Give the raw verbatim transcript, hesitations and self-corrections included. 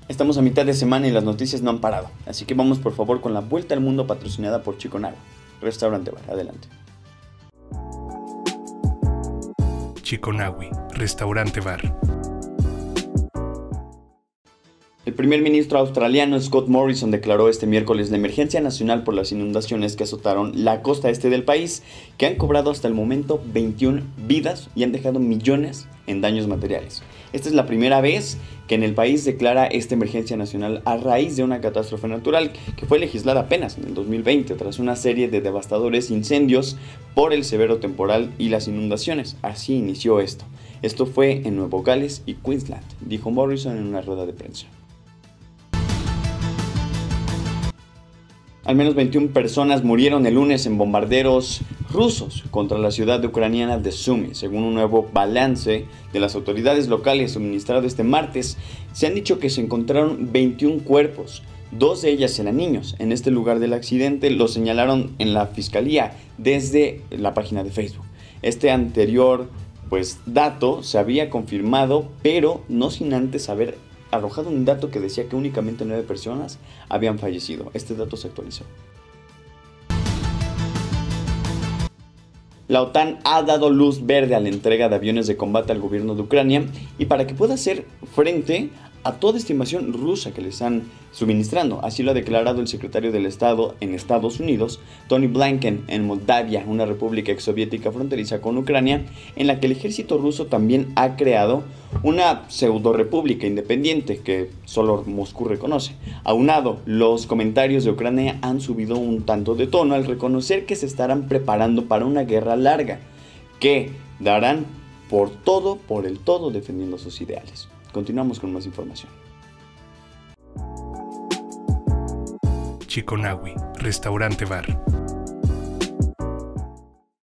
Estamos a mitad de semana y las noticias no han parado, así que vamos por favor con la vuelta al mundo patrocinada por Chiconago, Restaurante Bar. Adelante. Chiconawi, Restaurante Bar. El primer ministro australiano Scott Morrison declaró este miércoles la emergencia nacional por las inundaciones que azotaron la costa este del país, que han cobrado hasta el momento veintiuna vidas y han dejado millones en daños materiales. Esta es la primera vez que en el país declara esta emergencia nacional a raíz de una catástrofe natural que fue legislada apenas en el dos mil veinte tras una serie de devastadores incendios por el severo temporal y las inundaciones. Así inició esto. Esto fue en Nuevo Gales y Queensland, dijo Morrison en una rueda de prensa. Al menos veintiuna personas murieron el lunes en bombardeos rusos contra la ciudad ucraniana de Sumy. Según un nuevo balance de las autoridades locales suministrado este martes, se han dicho que se encontraron veintiún cuerpos, dos de ellas eran niños. En este lugar del accidente lo señalaron en la fiscalía desde la página de Facebook. Este anterior pues, dato se había confirmado, pero no sin antes haber arrojado un dato que decía que únicamente nueve personas habían fallecido. Este dato se actualizó. La OTAN ha dado luz verde a la entrega de aviones de combate al gobierno de Ucrania y para que pueda hacer frente a toda esta invasión rusa que le están suministrando. Así lo ha declarado el secretario del Estado en Estados Unidos, Tony Blinken, en Moldavia, una república exsoviética fronteriza con Ucrania, en la que el ejército ruso también ha creado una pseudo-república independiente que solo Moscú reconoce. Aunado, los comentarios de Ucrania han subido un tanto de tono al reconocer que se estarán preparando para una guerra larga, que darán por todo, por el todo, defendiendo sus ideales. Continuamos con más información. Chiconawi, Restaurante Bar.